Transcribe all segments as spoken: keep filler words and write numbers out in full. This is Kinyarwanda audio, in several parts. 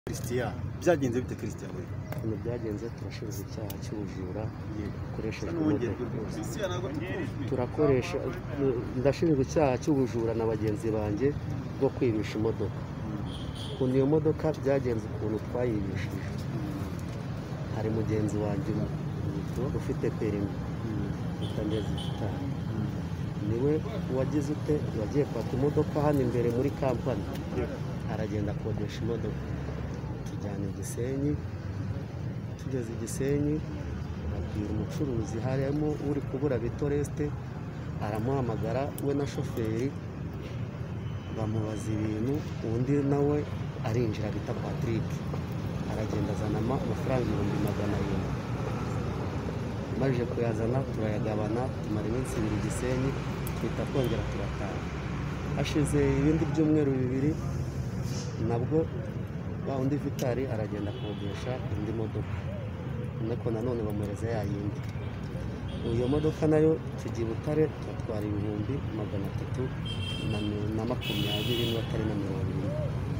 Christian byagenze bite Christian we Ibintu byagenze turashinzwe icyaha cy'ubujura dukoresheje turakoresha ndashinzwe icyaha cy'ubujura na bagenzi banjye bwo kwibisha imodoka. Ukuntu iyo modoka byagenze ukuntu twayibishije, hari mugenzi wanjye ufite perimi utandeze itanu, niwe wagize ute wagiye kwaka imodoka hano imbere muri kampani, aragenda akodesha imodoka tujyana i Gisenyi. Tugeze i Gisenyi abwira umucuruzi harimo uri kubura bitoreste, aramuhamagara we na shoferi bamubaza ibintu, undi nawe arinjira bita Patrick aragenda azana amafaranga ibihumbi magana arindwi. Maje kuyazana turayagabana, tumara iminsi ibiri i Gisenyi, twita twongera turataha. Hashize ibindi byumweru bibiri nabwo wa undi Vitali aragenda akodesha indi modoka, nako nanone bamureza ya yindi. Iyo modoka nayo tugiye Butare twatwara ibihumbi magana atatu na makumyabiri n'atari na mirongo ine.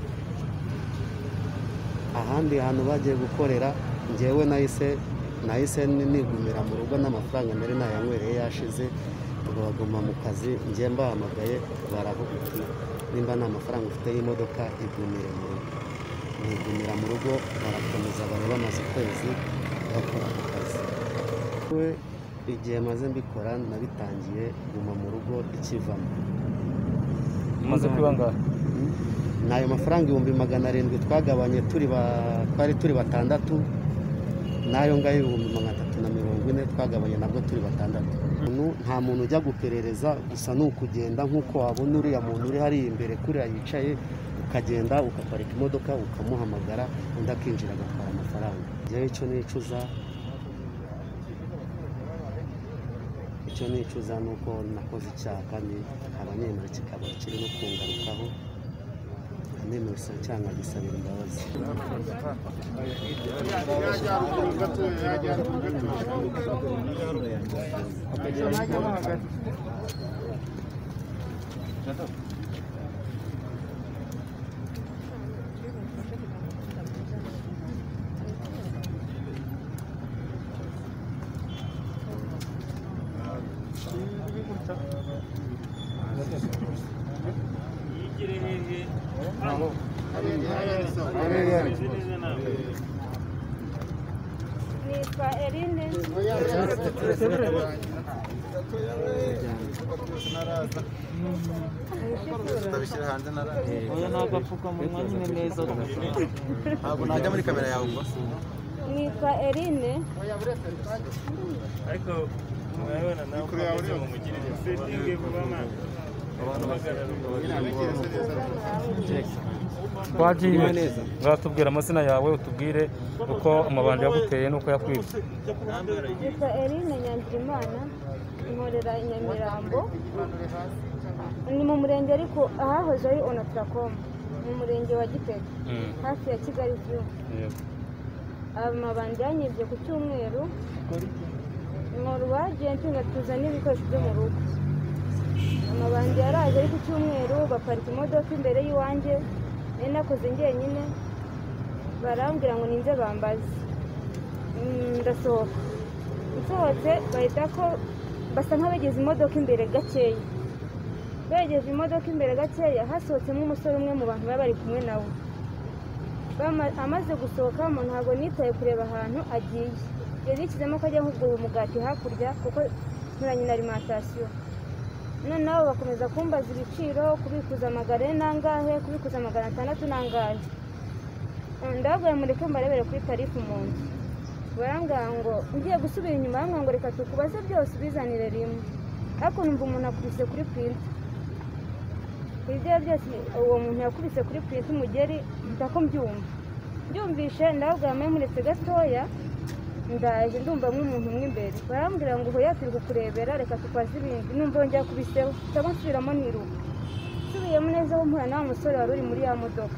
Ahandi hantu bagiye gukorera njyewe nahise nahise nigumira mu rugo n'amafaranga nari nayanywereye yashize, baguma mu kazi. Njye mbahamagaye baravuga uti nimba nta mafaranga ufite y'imodoka igumire mu rugo. Nigumira mu rugo barakomeza bari bamaze ukwezi bakora ku kazi. We igihe maze mbikora nabitangiye guma mu rugo ikivamo. Maze kwibanga nayo mafaranga ibihumbi magana arindwi twagabanye turi twari turi batandatu, nayo ngayo ibihumbi magana atatu na mirongo ine twagabanye nabwo turi batandatu. Nta muntu ujya guperereza, gusa ni ukugenda nk'uko wabona uriya muntu uri hariya imbere kuriya yicaye, ukagenda ukaparika imodoka ukamuhamagara undi akinjira agatwara amafaranga. Njyewe icyo nicuza icyo nicuza ni uko nakoze icyaha kandi abanyemera kikaba kiri no kungarukaho, anemera cyangwa gisabira imbabazi. Nitwa Eline. Ndabishyira hanze naraje. oya nagapfukamunwa nyine neza Ntabwo najya muri kamera yawe ngo. Nitwa Eline. ariko murabona nawe kuri yawe uri mu mugirire setting vuba man twagiye ngatubwira amazina yawe, utubwire uko amabandi yaguteye nuko yakwibye. Nitwa Eline Nyandirimana, nkorera i Nyamirambo, ni mu murenge ariko ahahoze ari Onatracom, mu murenge wa Gitega hafi ya Kigali View. Amabandi yanyibye ku cyumweru, nkora ubagenti ngatuzana ibikoresho byo mu rugo. Amabandi yaraje ari ku cyumweru, baparika imodoka imbere y'iwanjye, nari nakoze njyenyine, barambwira ngo ninze bambaze. Ndasohoka, nsohotse bahita ko basa nk'abageze imodoka imbere gakeya. Begeze imodoka imbere gakeya, hasohotsemo umusore umwe mu bantu bari bari kumwe nawe. Amaze gusohokamo ntabwo nitaye kureba ahantu agiye, yari yishyizemo ko ajya nk'ubwo umugati hakurya kuko nturanye na alimentation. Noneho bakomeza kumbaza ibiciro, kubikuza amagana ane nangahe, kubikuza magana atandatu nangahe. Ndababwira mureke mbarebere kuri tarifu mu nzu. Barambwira ngo ngiye gusubira inyuma, bambwira ngo reka tukubaze byose ubizanire rimwe. Ariko numva umuntu akubise kuri printer. Ibyo byose uwo muntu yakubise kuri printer umugeri ndako mbyumva. Byumvishe ndababwira mwe muretse gatoya, ndaje ndumva nk'umuntu umwe imbere. Barambwira ngo hoya turi kukurebera, reka tukwaze ibindi. Numva yongera kubiseho, cyangwa nsubiramo niruka. Nsubiyemo neza aho mpura nawe musore wari uri muri ya modoka.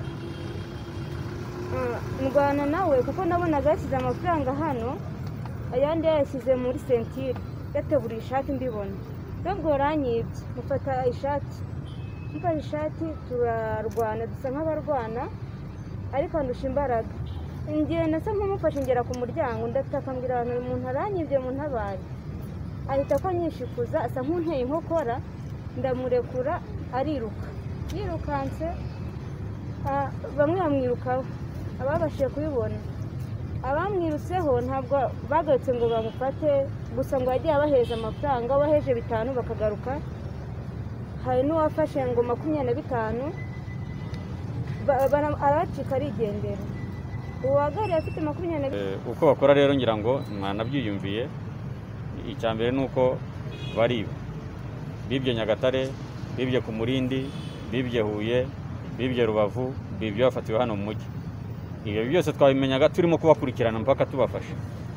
Ndwana nawe kuko nabonaga yashyize amafaranga hano, ayandi yayashyize muri sentire, yatebura ishati mbibona. Nubwo yaranyibye, mufata ishati. Mufata ishati turarwana, dusa nk'abarwana. ariko andusha imbaraga. Ngenda nsa nk'umufashe ngera ku muryango ndataka mbwira abantu umuntu aranyibye mu ntabari. Ahita ko anyishikuza asa nk'unteye inkokora ndamurekura ariruka. Yirukanse bamwe bamwirukaho ababashije kubibona. Abamwirutseho ntabwo bagarutse ngo bamufate gusa ngo yagiye abaheza amafaranga abaheje bitanu bakagaruka. Hari n'uwafashe ngo makumyabiri na bitanu aracika arigendera. Uwagariye afite makumyabiri. Uko bakora rero ngira ngo mwanabyiyumviye. Icya mbere ni uko bariba, bibye Nyagatare, bibye ku Murindi, bibye Huye, bibye Rubavu, bibye bafatiwe hano mu mujyi. Ibyo byose twabimenyaga turimo kubakurikirana mpaka tubafasha.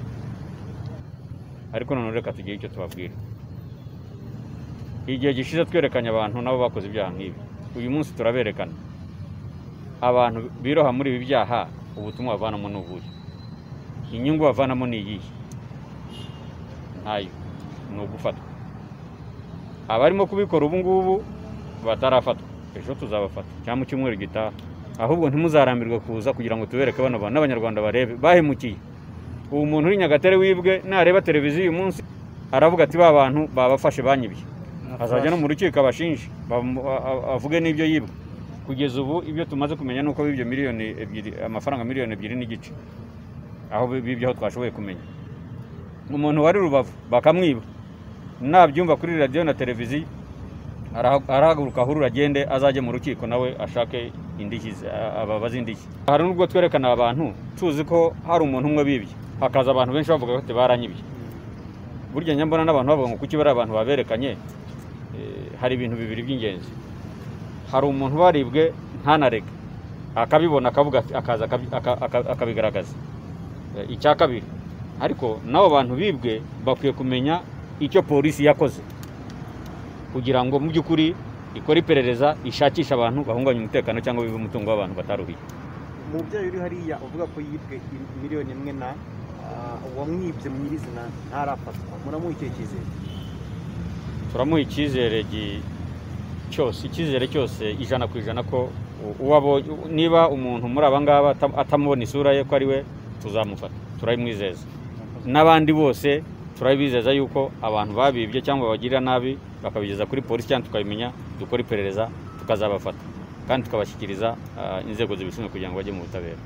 Ariko none reka tugire icyo tubabwira. Igihe gishize twerekanye abantu nabo bakoze ibyaha nk'ibi. Uyu munsi turaberekana abantu biroha muri ibi byaha, ubutumwa bavanamo n'ubuye. Inyungu bavanamo ni iyihe? Ntayo, ni ugufatwa. Abarimo kubikora ubu ngubu batarafatwa, ejo tuzabafata cyangwa mu cyumweru gitaha. Ahubwo ntimuzarambirwe kuza kugira ngo tubereke bano bantu n'abanyarwanda barebe bahemukiye. Ubu muntu uri Nyagatare wibwe nareba televiziyo uyu munsi aravuga ati ba bantu babafashe banyibye. Azajya no mu rukiko abashinje avuge n'ibyo yibwe. Kugeza ubu ibyo tumaze kumenya nuko bibyo miliyoni ebyiri amafaranga miliyoni ebyiri n'igice. Aho bibyo twashoboye kumenya. Umuntu wari Rubavu bakamwiba. Nabyumva kuri radio na televiziyo arahaguruka aho uragende azaje mu rukiko nawe ashake indishyi ababaza indishyi. Hari nubwo twerekana abantu tuzi ko hari umuntu umwe bibye hakaza abantu benshi bavuga ko baranyibye. Burya nyambona n'abantu bavuga ngo kuki bari abantu baberekanye. Hari ibintu bibiri by'ingenzi. Hari umuntu baribwe ntanarega akabibona akavuga akaza akabigaragaza. Icya kabiri ariko nabo bantu bibwe bakwiye kumenya icyo polisi yakoze kugira ngo mu by'ukuri ikora iperereza ishakisha abantu bahunganya umutekano cyangwa bibe umutungo w'abantu bataruhiye. Umubyeyi uri hariya uvuga ko yibwe miliyoni imwe na uwamwibye mu nyirizina ntarafatwa, muramuha icyo cyizere? Turamuha icyizere cyose, icyizere cyose ijana ku ijana ko uwabo niba umuntu muri aba ngaba atamubona isura ye ko ari we tuzamufata, turabimwizeza. N'abandi bose turabizeza yuko abantu babibye cyangwa bagirira nabi bakabigeza kuri polisi cyangwa tukabimenya, dukora iperereza tukazabafata kandi tukabashyikiriza inzego zibishinzwe kugira ngo bajye mu butabera.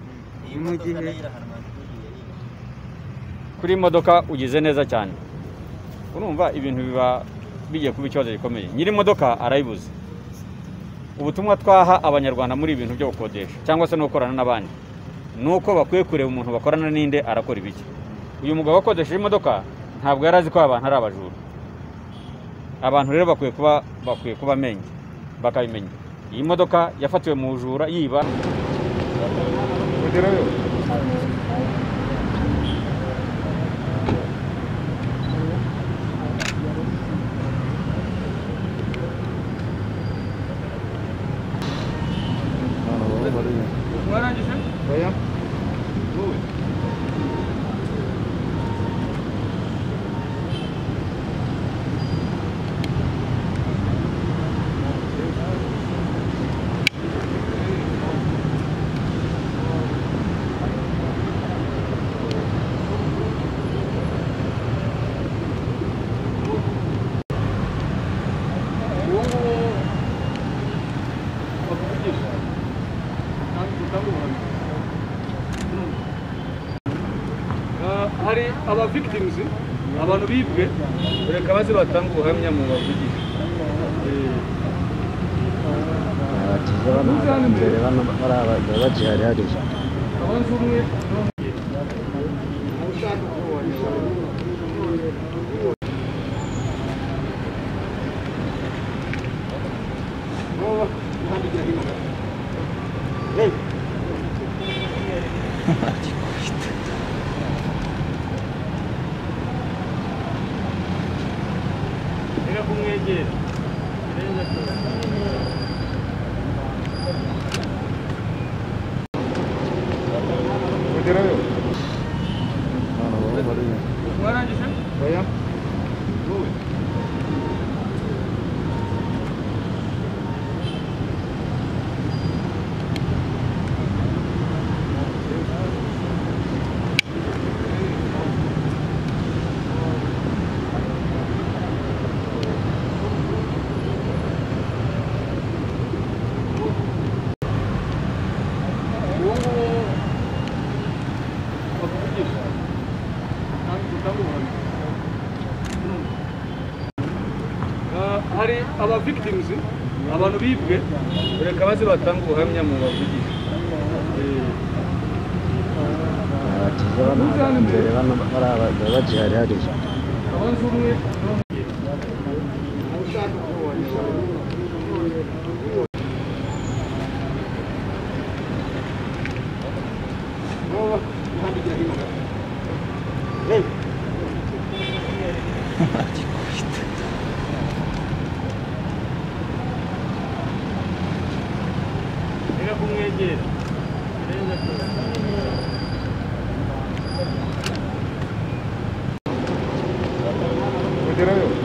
Kuri imodoka ugize neza cyane. Urumva ibintu biba bigiye kuba ikibazo gikomeye. Nyiri imodoka arayibuze. Ubutumwa twaha abanyarwanda muri ibintu byo gukodesha cyangwa se no gukorana n'abandi nuko bakwiye kureba umuntu bakorana n'inde arakora ibiki. Uyu mugabo wakodesheje imodoka ntabwo yarazi ko abantu ari abajura. Abantu rero bakwiye kuba bakwiye kuba menye bakabimenya. Iyi modoka yafatiwe mu bujura yiba. Warangije? Oya. Wowe. Hari aba victims abantu bibwe reka baze batanga ubuhamya mu bavugisha. Abanzi umwe Hey! Reka kumwegera. Warangije? Oya. Wowe. aba victims abantu bibwe reka baze batanga ubuhamya mu bavugisha abanza umwe reka kumwegera Kugerayo